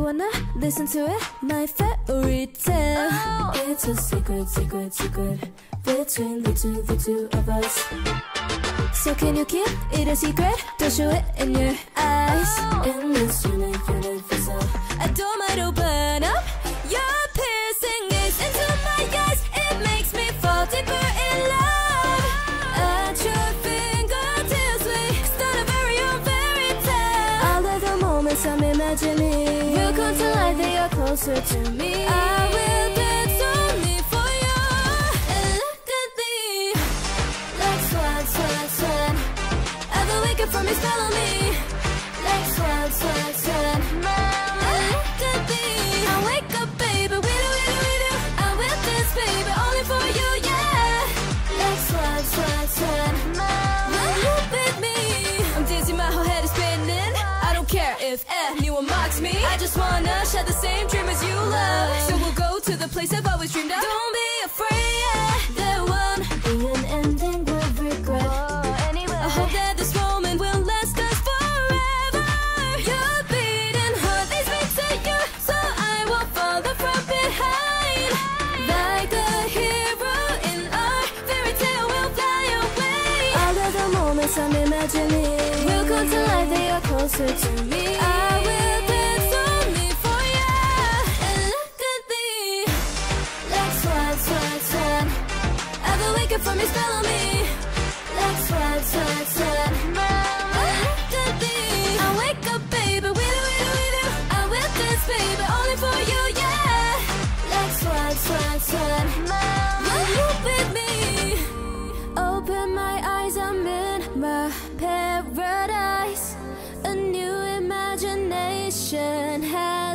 wanna listen to it? My fairy tale. It's a secret, secret, secret between the two of us. So can you keep it a secret? Don't show it in your eyes. In this universe, I don't mind open up. Your piercing gaze into my eyes. It makes me fall deeper in love. At your fingertips, we start a very own fairy tale. All of the moments I'm imagining will come to life, they are closer to me. I will dance only for you. And look at me, like swan, swan, swan. I've been waking from your spell on me. Like swan, swan, swan. And look at me, I wake up, baby, we do. I will dance, baby, only for you, yeah. Like swan, swan, swan. Will you with me? I'm dancing, my whole head is spinning. I don't care if anyone mocks me. I just wanna share the same dream as you love. So we'll go to the place I've always dreamed of. Don't be afraid, there won't be an ending with regret. I hope that this moment will last us forever. Your beating heart leads me to you, so I will follow from behind. Like a hero in our fairy tale, we'll fly away. All of the moments I'm imagining will come to life, they are closer to me. I will dance only for you. And look at me, like swan, swan, swan. I've been waking from your spell on me. Like swan, swan, swan. And look at me, I wake up, baby, we do. I will dance, baby, only for you, yeah. Like swan, swan, swan. Will you with me? Open my eyes, I'm in my paradise. A new imagination has